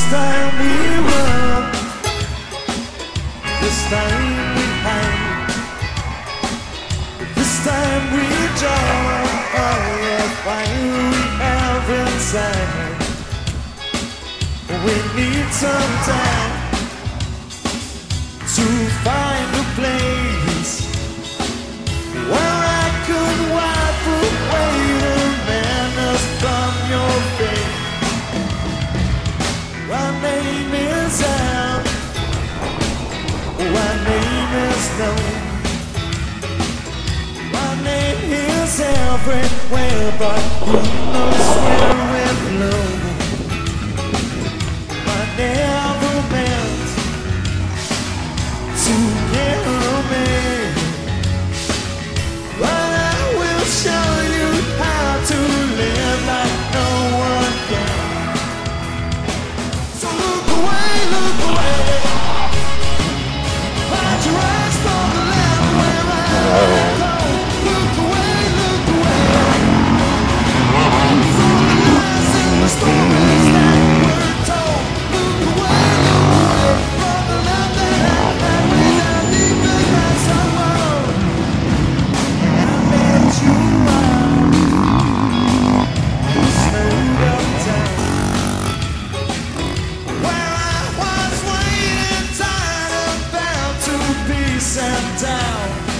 time we run, this time we hide, this time we join all the fire we have inside. We need some time to find a place where I could wipe away the madness from your face. My name is Al, my name is known, my name is everywhere, but who knows where it blows. I never meant to get me, but I will show you how to live like no one can. So look away, hide your eyes from the land where I go. Look away, from the lies and the stories that were told. Look away, from the love that I had without even as I was. And I met you out in the snowed up town, where I was waiting, tired and bound to be sent down.